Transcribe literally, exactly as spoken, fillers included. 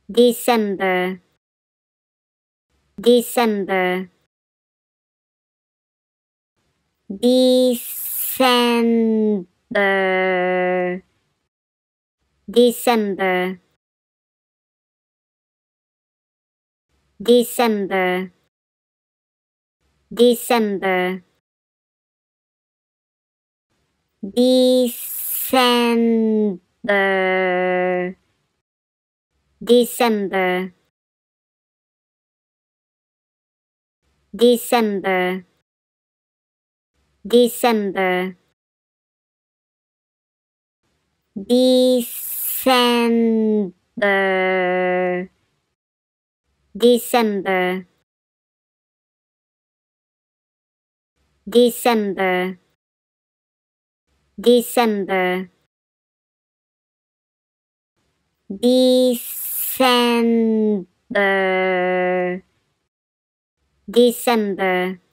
December, December, December, December, December, December, December, December, December, December, December, December, December, December, December, December,